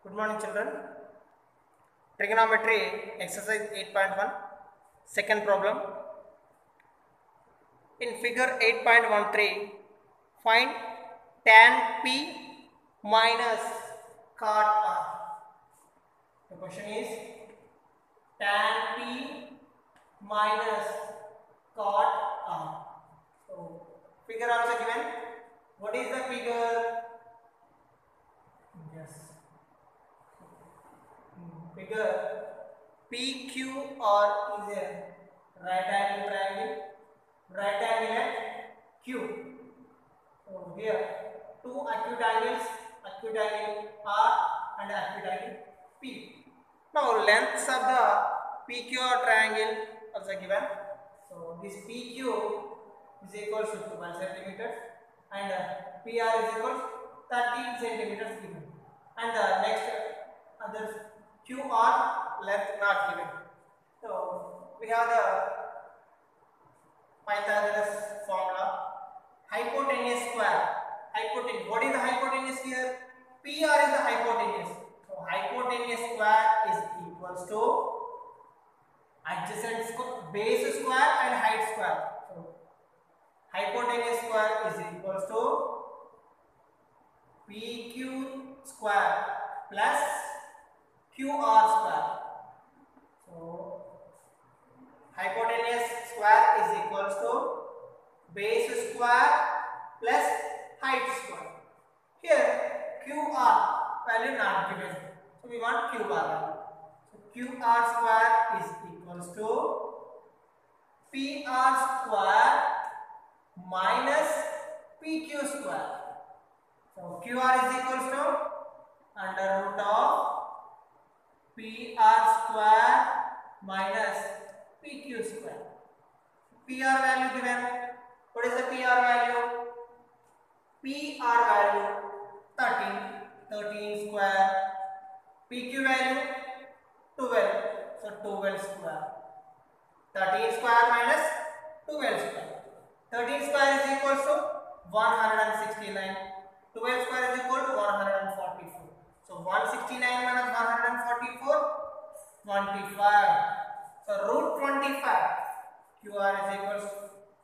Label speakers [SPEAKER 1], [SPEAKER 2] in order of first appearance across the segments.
[SPEAKER 1] Good morning, children. Trigonometry exercise 8.1, second problem. In figure 8.13, find tan P minus cot R. The question is tan P minus cot R. So, figure also given. What is the figure? Yes. Figure PQR is a right angle triangle at Q. So here two acute angles, acute angle R and acute angle P. Now lengths of the PQR triangle also given. So this PQ is equal to 12 centimeters and PR is equal to 13 centimeters given. And the next others QR length not given. So we have the Pythagoras formula. Hypotenuse square. Hypotenuse. What is the hypotenuse here? PR is the hypotenuse. So hypotenuse square is equals to adjacent base square and height square. So hypotenuse square is equals to PQ square plus QR square. So hypotenuse square is equals to base square plus height square. Here QR value not given, so we want QR value. So QR square is equals to PR square minus PQ square. So QR is equals to under root of PR square minus PQ square. PR value given. What is the PR value? PR value 13 square. PQ value 12. So 12 square. 13 square minus 12 square. 13 square is equal to 169. 12 square is equal to 144. So 169 minus 144, 25. So root 25. QR is equal to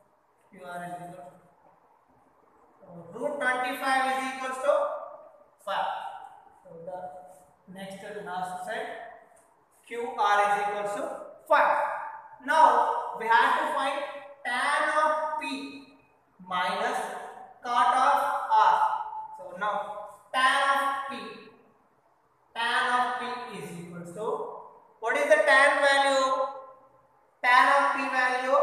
[SPEAKER 1] root 25 is equals to 5. So the next last side QR is equals to 5. Now we have to find tan of P minus cot of R. So now tan of P is equals to, what is the tan value? Tan of P value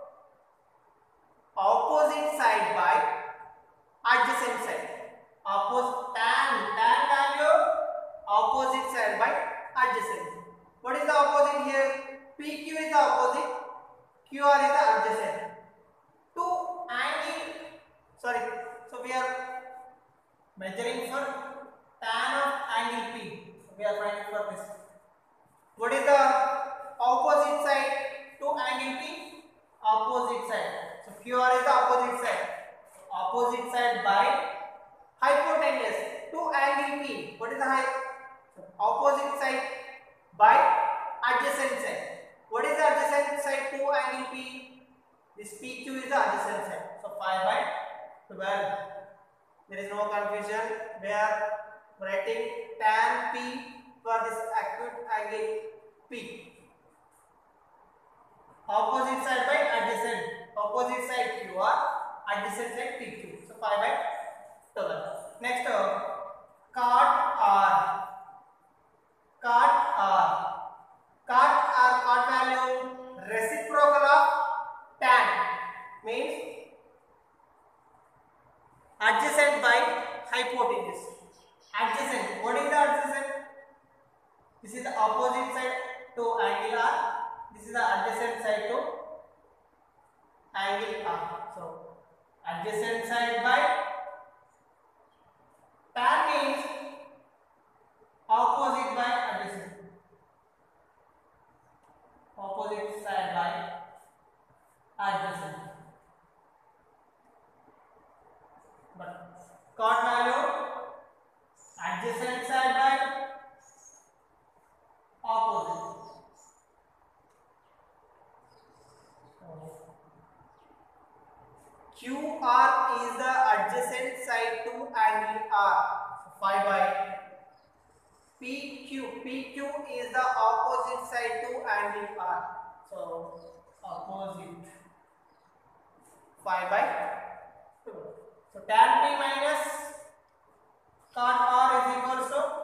[SPEAKER 1] opposite side by adjacent side. Tan value opposite side by adjacent. What is the opposite here? PQ is the opposite, QR is the adjacent. Two angle, so we are measuring for tan of angle P. So we are finding for this. What is the opposite side to angle P? Opposite side. So QR is the opposite side. Opposite side by hypotenuse to angle P. What is the height? So opposite side by adjacent side. What is the adjacent side to angle P? This PQ is the adjacent side. So 5 by 12. There is no confusion. We are writing tan P for this acute angle P. Opposite side by adjacent. Opposite side QR, adjacent side PQ. So 5 by 12. Next, cot R. Cot value reciprocal of tan means adjacent by hypotenuse. Adjacent. What is the adjacent? This is the opposite side to angle R. This is the adjacent side to angle R. So adjacent side by tan means opposite by adjacent. Opposite side by adjacent. But cot value adjacent side by QR is the adjacent side to angle R. So 5 by PQ. PQ is the opposite side to angle R. So opposite 5 by 2. So tan P minus cot R is equals to